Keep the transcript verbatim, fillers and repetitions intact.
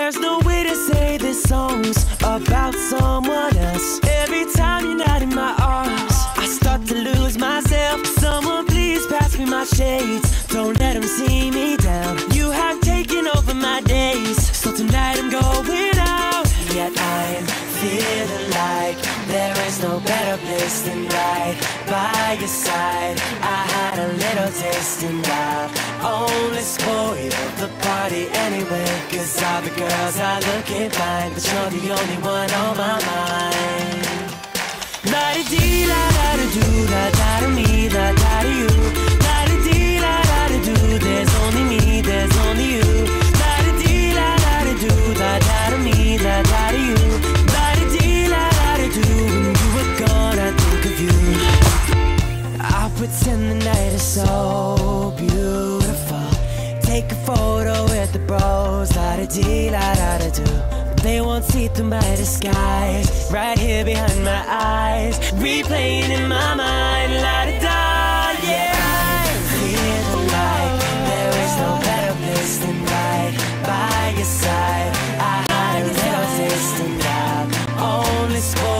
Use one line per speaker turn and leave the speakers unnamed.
There's no way to say this song's about someone else. Every time you're not in my arms, I start to lose myself. Someone please pass me my shades, don't let them see me down. You have taken over my days, so tonight I'm going out. Yet I'm feeling like there is no better place than right by your side. I had a little taste and I only spoiled the party anyway, cause all the girls are looking fine, but you're the only one on my mind. La-di-dee, la-da-da-doo, la-da-da-me, la-da-da-you. La-di-dee, la-da-da-doo, there's only me, there's only you. La-di-dee, la-da-da-doo, la-da-da-me, la-da-da-you. La-di-dee, la-da-da-doo, when you were gone I think of you. I'll pretend the night is so beautiful, take a photo with the bros, la-da-dee, la-da-da-doo. They won't see through my disguise, right here behind my eyes, replaying in my mind, la-da-da, yeah. I'm feeling like there is no better place than right by your side. I had a little taste and I'm only spoiled